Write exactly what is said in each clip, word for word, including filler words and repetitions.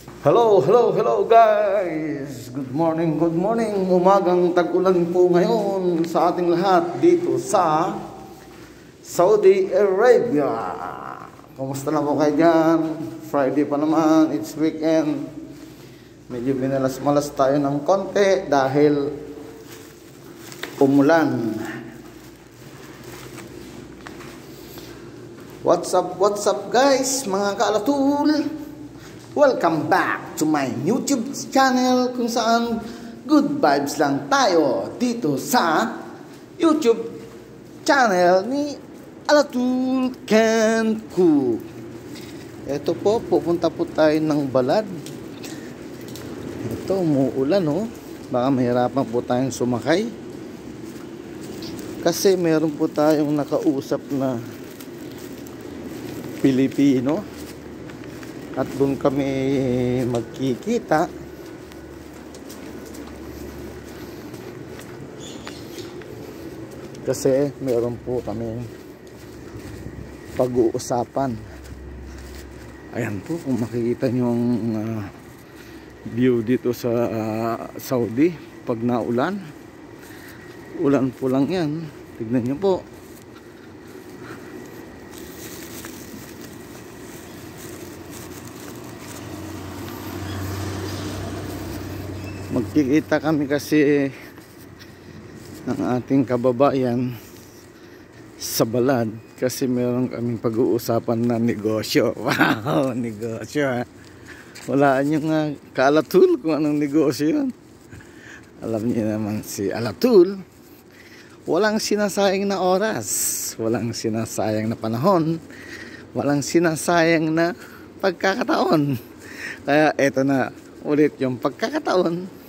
Hello, hello, hello guys! Good morning, good morning! Umagang tag-ulan po ngayon sa ating lahat dito sa Saudi Arabia. Kumusta na po kayo dyan? Friday pa naman, it's weekend. Medyo binalas-malas tayo ng konti dahil umulan. What's up, what's up guys, mga kaalatul? Welcome back to my YouTube channel kung saan good vibes lang tayo dito sa YouTube channel ni Alatul Can Cook. Ito po, pupunta po tayo ng Balad. Ito, umuulan oh. Baka mahirapan po tayong sumakay. Kasi meron po tayong nakausap na Pilipino. At doon kami magkikita. Kasi meron po kami pag-uusapan. Ayan po, kung makikita nyo ang uh, view dito sa uh, Saudi pag naulan. Ulan po lang yan. Tignan nyo po. Magkikita kami kasi ng ating kababayan sa Balad kasi meron kaming pag-uusapan na negosyo. Wow, negosyo. Walaan nyo nga kaalatul kung anong negosyo yun. Alam niyo naman si Alatul, walang sinasayang na oras, walang sinasayang na panahon, walang sinasayang na pagkakataon. Kaya eto na ulit yung pagkakataon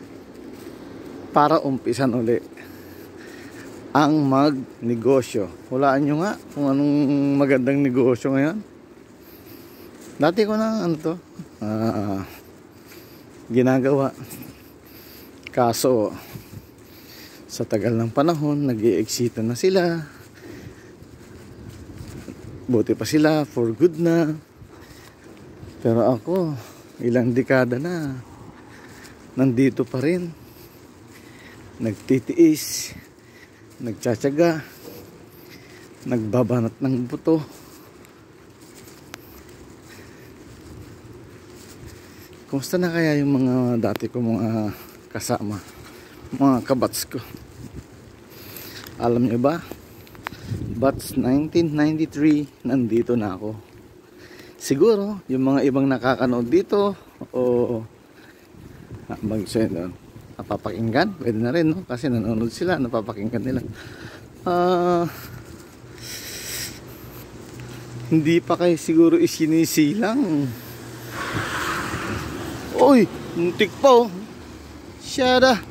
para umpisan ulit ang magnegosyo. Hulaan nyo nga kung anong magandang negosyo ngayon. Dati ko na ano to uh, ginagawa, kaso sa tagal ng panahon nag-i-exita na sila, buti pa sila for good na. Pero ako ilang dekada na nandito pa rin, nagtitiis, nagtsatsaga, nagbabanat ng buto. Kumusta na kaya yung mga dati ko mga kasama, mga kabats ko? Alam niyo ba, bats nineteen ninety-three nandito na ako. Siguro yung mga ibang nakakanood dito o mag-send napapakinggan, pwede na rin, no? Kasi nanonood sila, napapakinggan nila. Uh, hindi pa kayo siguro isinisilang. Uy, muntik pa oh. Syada.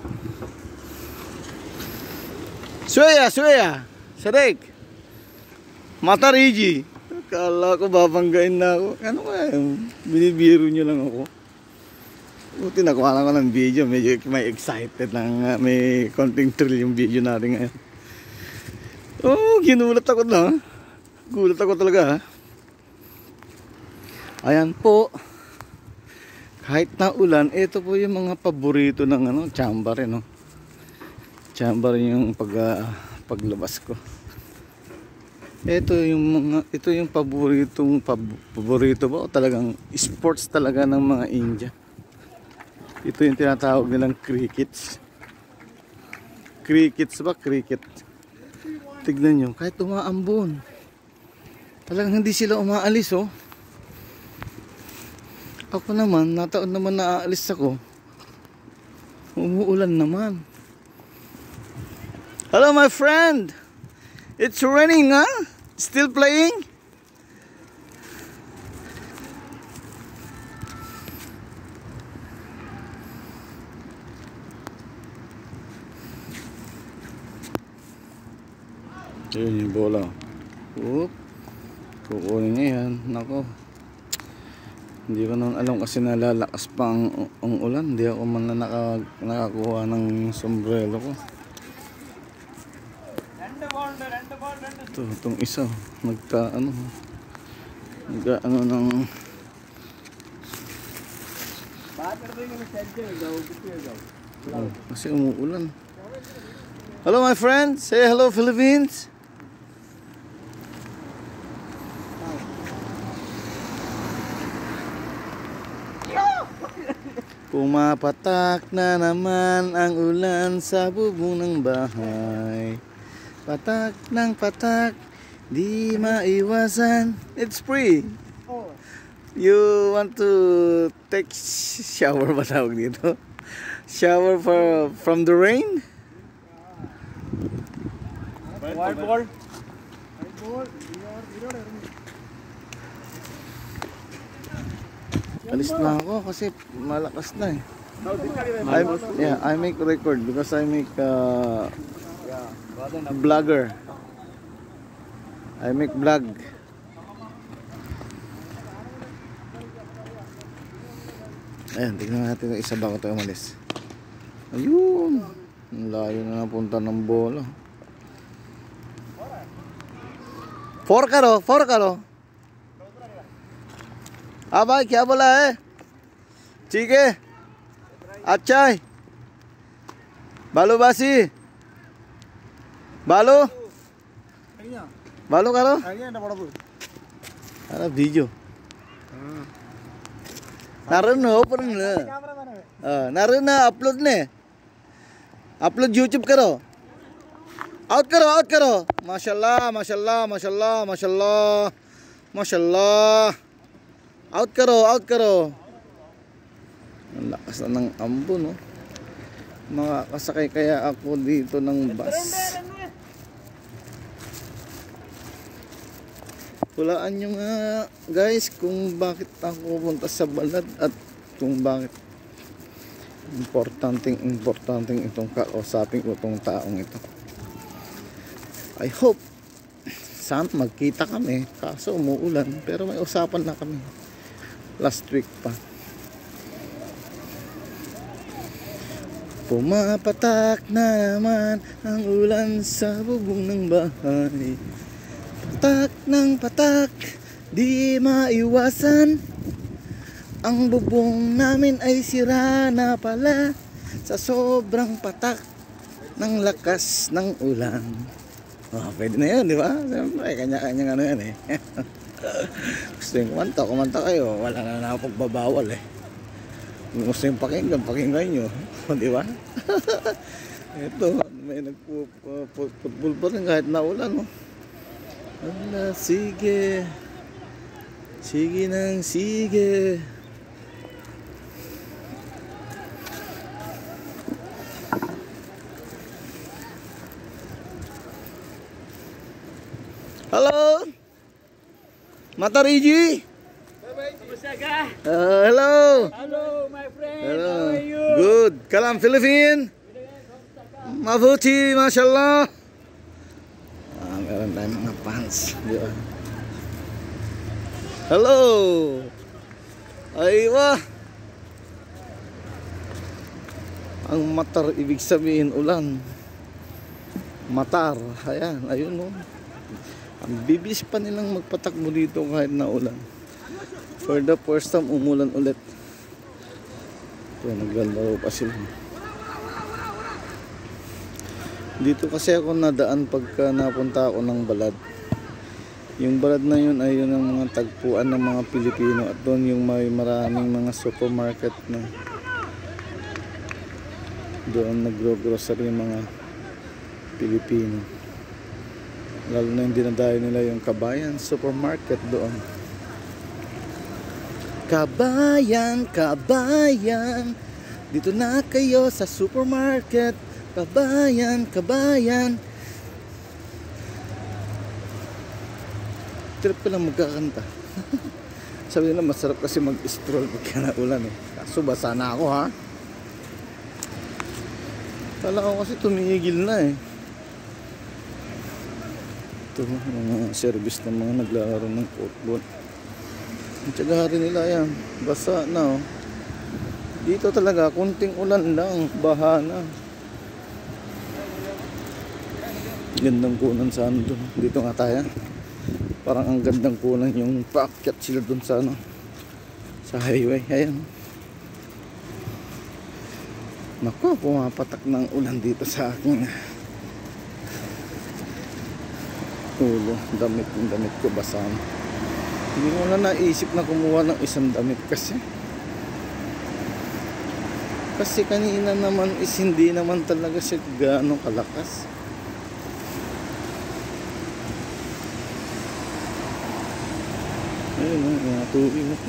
Suya, suya. Sadik. Mata Rigi. Kala ko babanggain na ako. Ano kaya? Binibiro nyo lang ako. Buti nakuha lang ko ng video, medyo may excited lang, uh, may konting thrill yung video natin ngayon. Oh, ginulat ako na. Gulat ako talaga ha. Ayan po. Kahit na ulan, ito po yung mga paborito ng ano, chamber eh, no? Chamber yung pag, uh, paglabas ko. Ito yung mga, ito yung paboritong pab, paborito ba o talagang sports talaga ng mga India. Ito yung tinatawag nilang crickets. Crickets ba? Cricket. Tignan nyo, kahit umaambon. Talagang hindi sila umaalis oh. Ako naman, nataon naman na aalis ako. Umuulan naman. Hello my friend. It's raining huh? Still playing? Yun yung bola. Oop. Kukunin niya yan. Nako. Hindi ko naman alam kasi nalalakas pa ang, ang ulan. Hindi ako man na naka, nakakuha ng sombrero ko. Ito, itong isa. Nagta, ano. Nagta, ano ng Oh, kasi umuulan. Hello my friend, say hello Philippines. Pumapatak na naman ang ulan sa bubong ng bahay. Patak ng patak, di maiwasan. It's free. You want to take shower ba tawag dito? Shower for from the rain? White ball. Alis na ako kasi malakas na eh. I, yeah, I make record because I make uh, vlogger. I make vlog. Ayan, tignan natin yung isa bago tayo umalis. Ayun, ang layo na napunta ng bola. Four karo, four karo. हाँ भाई क्या बोला है? ठीक है, अच्छा है. बालू बासी, बालू, बालू करो. अरे वीडियो. नारण ओपन ना, नारण अपलोड ने, अपलोड यूट्यूब करो. आउट करो, आउट करो. माशाल्लाह, माशाल्लाह, माशाल्लाह, माशाल्लाह, माशाल्लाह. Out karo, out karo. Ang lakas na ng ambon, no? Makakasakay kaya ako dito ng bus. Hulaan nyo nga, guys, kung bakit ako pupunta sa balad at kung bakit importanteng importanteng itong kausapin ko itong taong ito. I hope sana magkita kami, kaso umuulan, pero may usapan na kami last week pa. Pumapatak na naman ang ulan sa bubong ng bahay. Patak ng patak, di maiwasan. Ang bubong namin ay sira na pala sa sobrang patak ng lakas ng ulan. Oh, pwede na yun, di ba? Siyempre, kanya-kanyang ano yan eh. Gusto yung kumanta, kumanta kayo. Wala na na pagbabawal eh. Gusto yung pakinggan, pakinggan nyo. Di ba? Ito, may nagpupulpul pa rin kahit naulan. No? Wala, sige. Sige nang sige. Hello, Matariji. Uh, hello. Hello, my friend. Hello. How are you? Good. Kalam Philippine. Mabuti, mashallah. Ah, meron tayong mga pants. Di ba? Hello. Aywa. Ang matar, ibig sabihin ulan. Matar. Ayan, ayun o. Ang bibis pa nilang magpatakbo dito kahit na ulan. For the first time, umulan ulit. Ito, naglalaro pa sila. Dito kasi ako nadaan pagka napunta ako ng balad. Yung balad na yun ay yun ang mga tagpuan ng mga Pilipino. At doon yung may maraming mga supermarket na doon nagro-grocery yung mga Pilipino. Lalo na yung dinadayo nila yung Kabayan Supermarket doon. Kabayan, Kabayan, dito na kayo sa supermarket. Kabayan, Kabayan. Trip ko lang magkakanta. Sabi nila masarap kasi mag-stroll pagka naulan eh. Kaso basa na ako ha. Kala ko kasi tumigil na eh. Ito mga service ng mga naglalaro ng football. Ang tiyaga rin nila yan. Basa na oh. Dito talaga kunting ulan lang, baha na. Gandang kunan sa ano doon. Dito nga tayo. Parang ang gandang kunan yung paakyat sila doon sa ano, sa highway. Ayan. Naku, pumapatak ng ulan dito sa aking ulo. Damit, yung damit ko basang. Hindi mo na naisip na kumuha ng isang damit kasi kasi kanina naman is hindi naman talaga siya gaano kalakas. Ayun, mga tubig mo.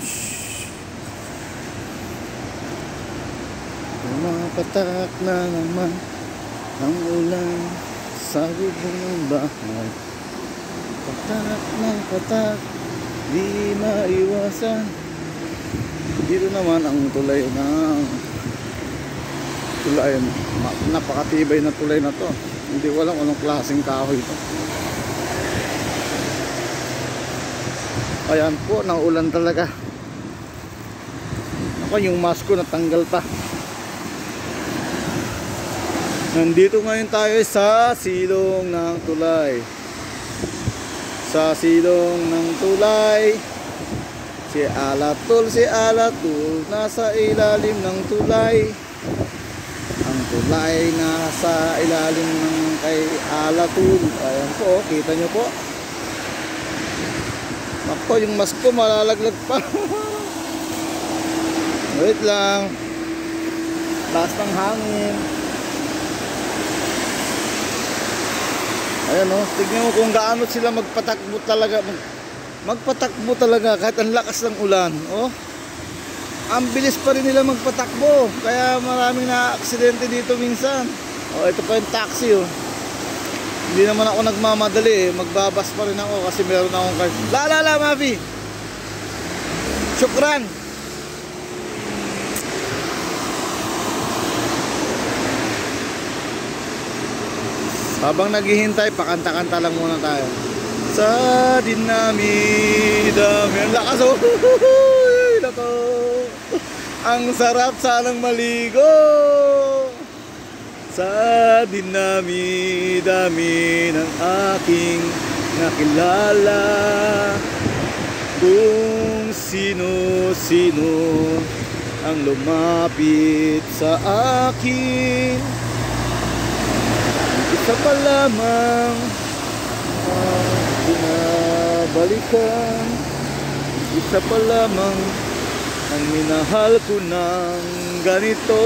Pumapatak na naman ang ulan sa bubong ng bahay. Patak ng patak, di maiwasan. Dito naman ang tulay ng tulay. Napakatibay na tulay na to. Hindi ko alam anong klaseng kahoy ito. Ayan po, naulan talaga. Ako, yung mask ko natanggal pa. Nandito ngayon tayo sa silong ng tulay. Sa silong ng tulay. Si Alatul, si Alatul, nasa ilalim ng tulay. Ang tulay nasa ilalim ng kay Alatul. Ayan po, kita nyo po. Ako, yung mask ko malalaglag pa. Wait lang. Taas ng hangin. Ayan o, oh, tignan mo kung gaano sila magpatakbo talaga. Mag, magpatakbo talaga kahit ang lakas ng ulan. Oh, ang bilis pa rin nila magpatakbo. Kaya maraming na-aksidente dito minsan. Oh, ito pa yung taxi oh. Hindi naman ako nagmamadali eh. Magbabas pa rin ako kasi meron akong card. La la la Mavi. Syukran. Habang naghihintay, pakanta-kanta lang muna tayo. Sa dinami-dami. Ang lakas oh. Nako. Ang sarap sanang maligo. Sa dinami-dami ng aking nakilala, kung sino-sino ang lumapit sa akin, isa pa lamang ang binabalikan, isa pa lamang ang minahal ko ng ganito.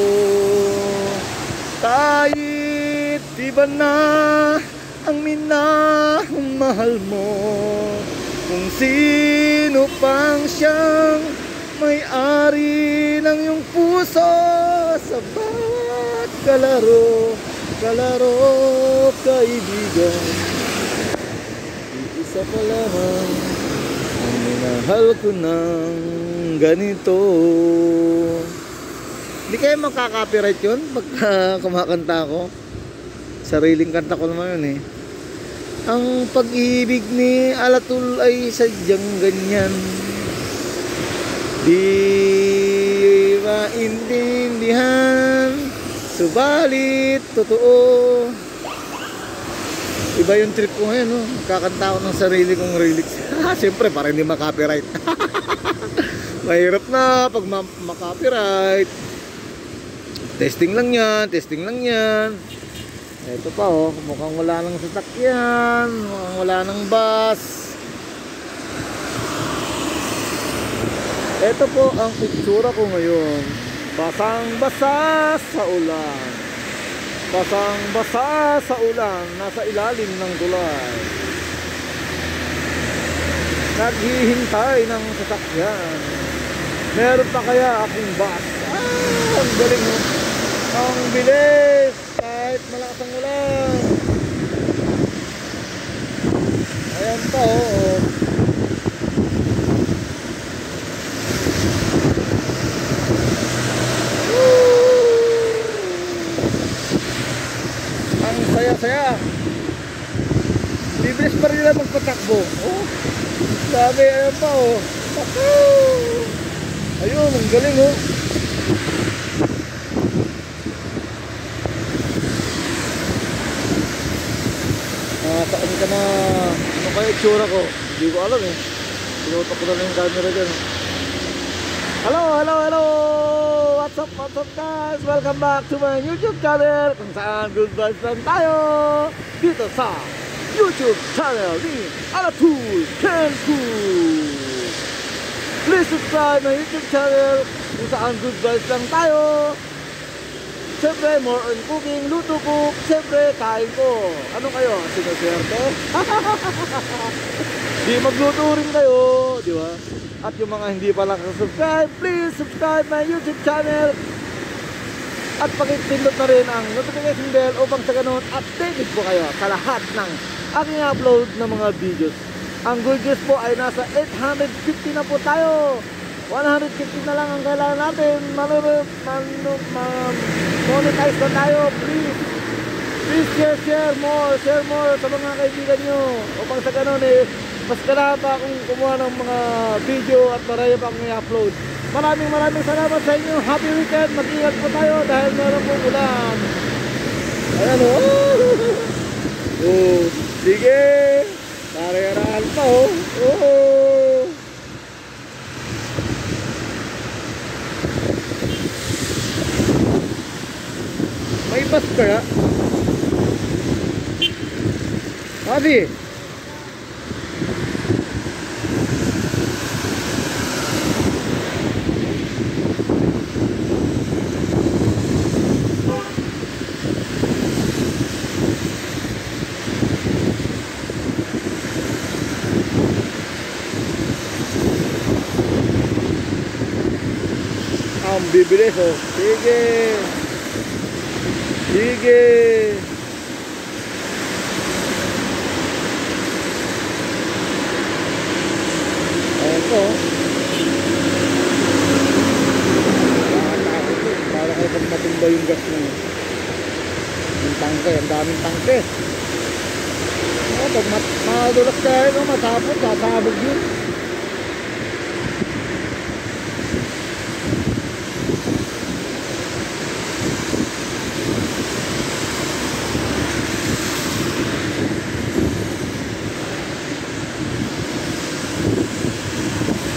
Kahit iba na ang minamahal mo, kung sino pang siyang may-ari ng iyong puso, sa bawat kalaro, kalaro, kaibigan, isa pa lamang ang minahal ko ng ganito. Hindi kayo makaka-copyright yun pagka kumakanta ko. Sariling kanta ko naman yun eh. Ang pag-ibig ni Alatul ay sadyang ganyan, di maintindihan, subalit totoo. Iba yung trip ko ngayon, no? Kakanta ko ng sarili kong lyrics. Siyempre para hindi ma-copyright. Mahirap na pag ma-copyright. Testing lang yan, testing lang yan. Ito pa oh, mukhang wala nang sasakyan, mukhang wala nang bus. Ito po ang pictura ko ngayon. Basang-basa sa ulan. Basang-basa sa ulan, nasa ilalim ng tulay. Naghihintay ng sasakyan. Meron pa kaya akong bus? Ah, ang galing mo. Ang bilis kahit malakas ang ulan. Ayan pa oh. Ang saya-saya. Bibilis pa rin nila magpatakbo. Oh, sabi, ayan pa oh. Ayun, ang galing oh. Saan ka na, ano kaya itsura ko? Hindi ko alam eh. Pinutok ko na yung camera dyan. Hello, hello, hello! What's up? up? What's up guys? Welcome back to my YouTube channel kung saan good vibes lang tayo dito sa YouTube channel ni Alatul Kenku. Please subscribe my YouTube channel kung saan good vibes lang tayo. Siyempre, more on cooking, luto ko, siyempre, kain ko. Ano kayo? Sinuswerte? Di magluto rin kayo, di ba? At yung mga hindi pa lang subscribe, please subscribe my YouTube channel. At pakipindot na rin ang notification bell upang sa ganun, updated po kayo sa lahat ng aking upload ng mga videos. Ang good news po ay nasa eight hundred fifty na po tayo. one hundred fifty na lang ang kailangan natin. Manunod, manunod, monetize na tayo. Please, please share, share more, share more sa mga kaibigan nyo. Upang sa ganun eh, mas kailangan pa akong kumuha ng mga video at marami pa akong i-upload. Maraming maraming salamat sa inyo. Happy weekend. Mag-ingat po tayo dahil meron po ulan. Ayan o. Oh. Oh, sige. Tarayarahan pa o. Oh. May bus kaya? Adi? Ang bibilis oh. Sige. Sige. Ayan po. Para kayo pag matumba yung gas na yun. Yung tangke, ang daming tangke. O, pag madulas kayo, matapot, sasabog yun.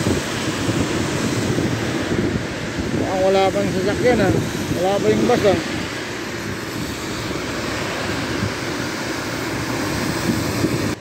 Wala pa yung sasakyan ah. Wala pa yung bus ah.